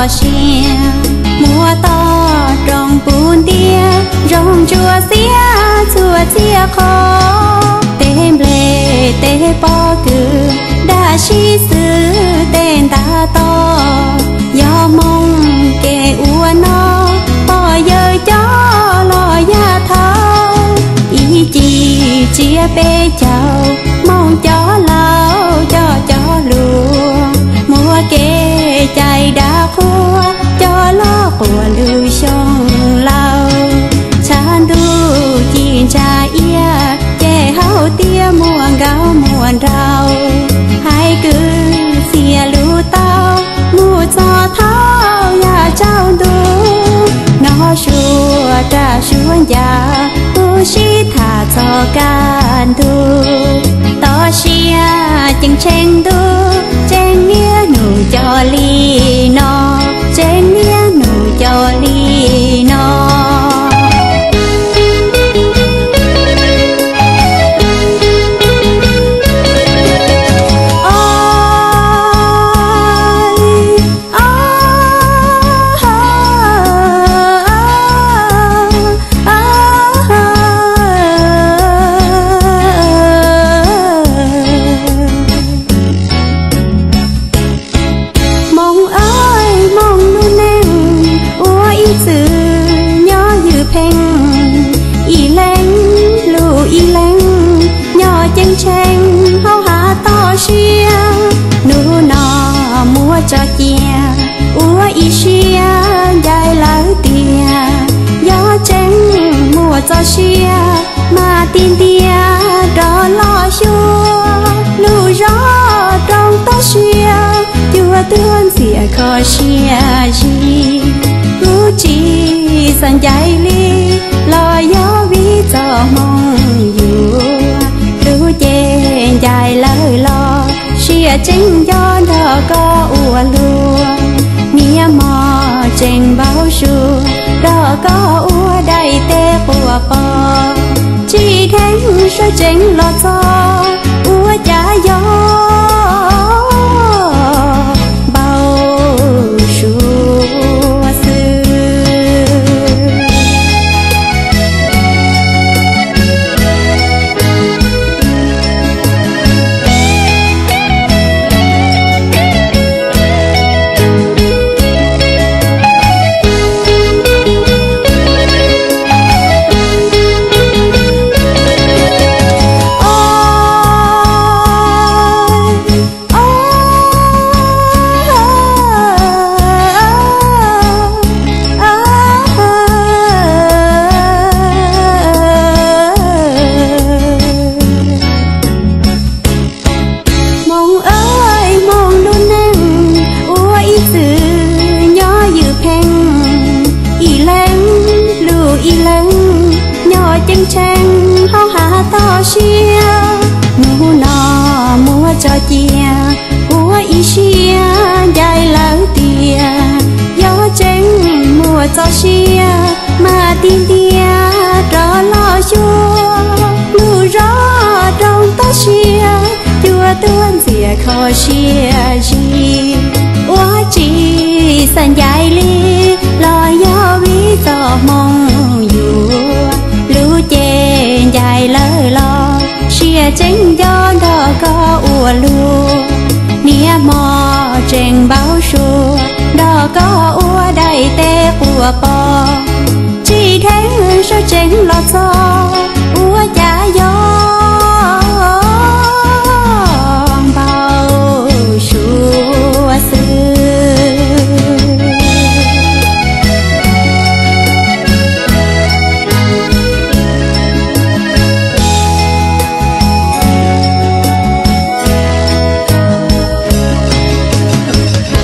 lo xia mùa to trong bùn tia rong chùa chia khó tên lệ tên bỏ cử đã chi xứ tên ta to do mong kẻ ua nó bỏ giờ cho lo ya thao ý chỉ chia bê chào mong cho lao cho luôn mùa kê chạy đã khua cho lo của lưu sông lao chan du chín cha ia chè hao tia muôn gạo muôn rau hai cứ xìa lưu tao mua cho thao ya trao du nó xua trả xuân già tu sĩ thả cho can tu to xia chừng chen tu chen nghĩa nụ cho li no chen nghĩa nụ cho li no cho chia ua y xia dài lỡ tia gió trắng mùa cho xia mà tin tia đó lo xua lù gió trong ta xia chùa tương xia khó xia gì cứ chỉ sẵn dài ly lo gió vì cho mong dù lù chén dài lỡ lo xia chính gió đó có ua luôn nia mò trên bao su đó có ua đầy tê của bò chỉ thánh số trên lo cho ua trả gió bao su cho chia ua y xia dài lỡ tia gió trắng mùa cho xia mà tin tia rõ lo chua lù gió trong ta xia chùa tương xia khó xia gì ua chỉ sẵn dài ly lo gió vì cho mong dù lũ chén dài lỡ lo xia tránh gió đó có ua luôn nia mò trên bao su đó có ua đầy tê của bò chỉ thấy số trên lo cho